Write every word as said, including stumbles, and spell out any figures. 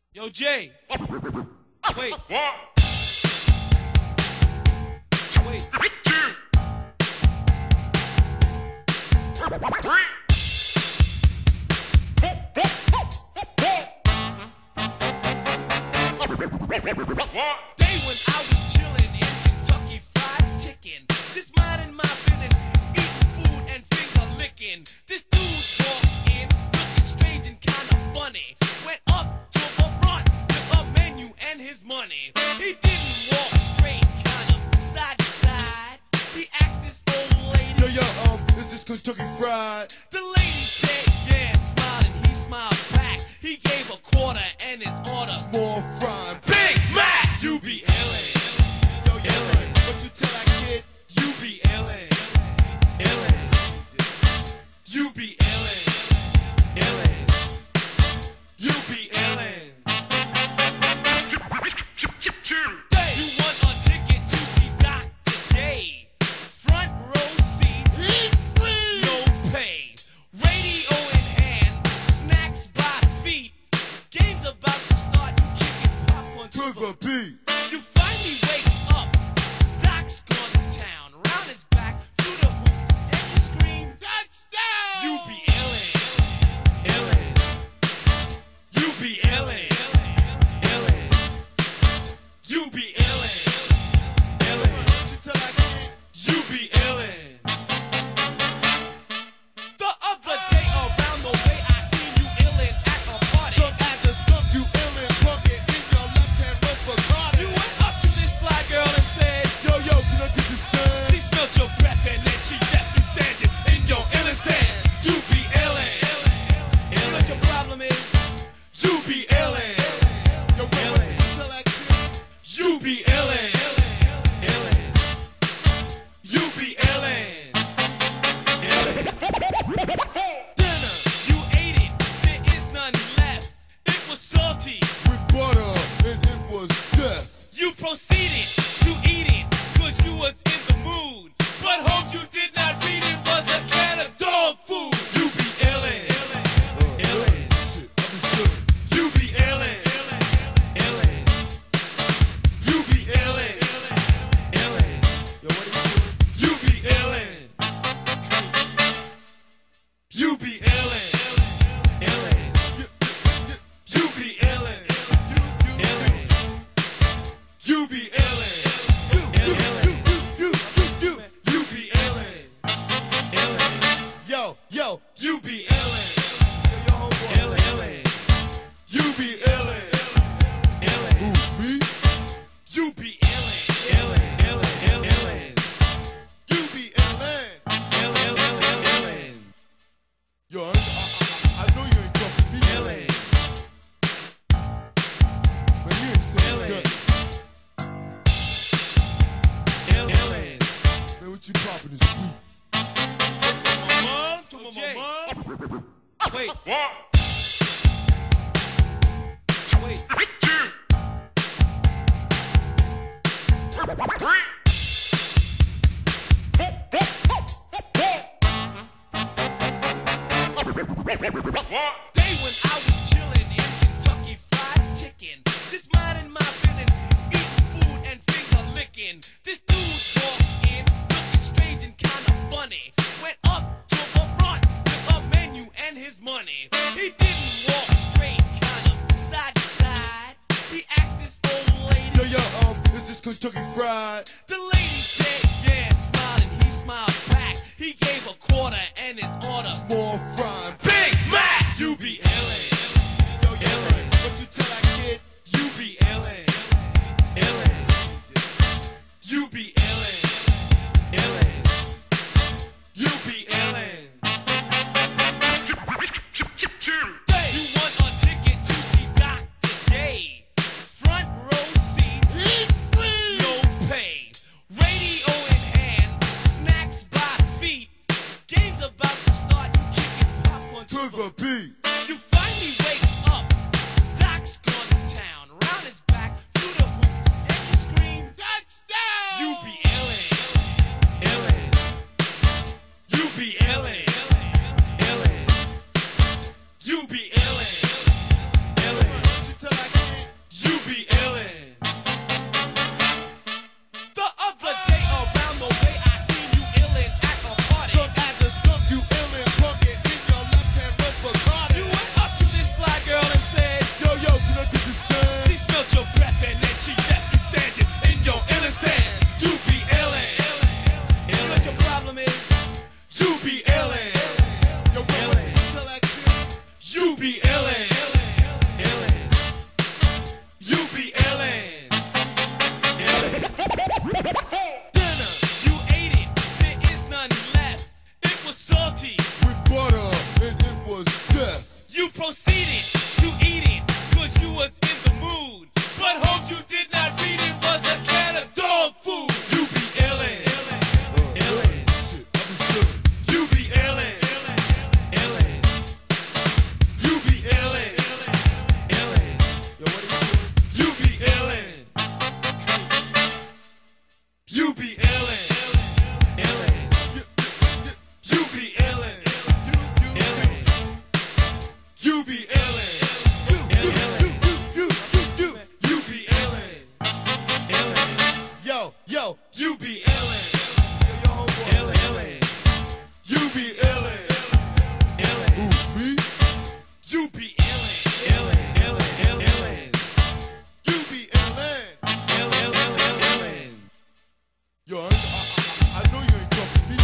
Yo, Jay. Wait. What? Wait. Day when I was chilling in Kentucky Fried Chicken, just minding my business, eating food and finger licking. This dude walked in, looking strange and kinda funny. Went up to the front with a menu and his money. He didn't walk straight, kind of side to side. He asked this old lady, Yo, yo, um, is this Kentucky Fried? The lady said, yeah, smiling. He smiled back. He gave a quarter and his order, Small fry. Big Mac. You be illin', Yo, yo, illin'. What you tell that kid? you be illin', illin'. You be illin', illin'. You be illin'. You want a ticket to see Doctor J? Front row seat, Free. no pay. Radio in hand, snacks by feet. Game's about to start, you kicking popcorn to To the the beat. You finally wake up. Doc's gone to town. Round his back, through the hoop. Then you scream, Touchdown. you be illin', illin'. You be illin', illin'. You be illin', illin'. What you tell that kid? You be illin'. The other day around the way, I seen you illin' at a party. Drunk as a skunk, you illin', pumpkin in your left hand with Bacardi. You went up to this fly girl and said, Yo, yo, can I get this stand? she smelled your breath and then she left you standing in your illin' stand. You be illin', illin'. You know what your problem is? You be illin', Yo, what, what did you tell that kid? you be illin', illin'. You be illin', illin'. Dinner You ate it, there is none left. It was salty. with butter, and it was death. You proceeded to eat it, cause you was in the mood. But hopes you did not read it was a can of dog food. You be illin', Uh, illin'. Shit, I be chillin'. You be illin', illin'. You be illin', illin'. Yo, what are you doing? You be illin'. You be illin', illin'. You be illin', illin'. You be illin', illin'. You, you, you. You be illin', illin'. Yo, yo, You be illin', illin'. You be illin', illin'. who, me? You be illin', illin', illin'. You be illin'. Illin', Yo, I, I, I, I know you ain't talking to me. illin'. Man, you ain't still Illin'. good. Illin'. Man, what you poppin' is weak. Mom, told my mom. Wait. What? Wait. Day when I was chillin' in Kentucky Fried Chicken, just minding my business, eating food and finger licking. This dude walked in, looking strange and kinda funny. Went up to the front with a menu and his money. He didn't walk straight, kind of side to side. He asked this old lady, Yo, yo, um, is this Kentucky Fried? the lady said, yeah, smiling. He smiled back. He gave a quarter and his order, Small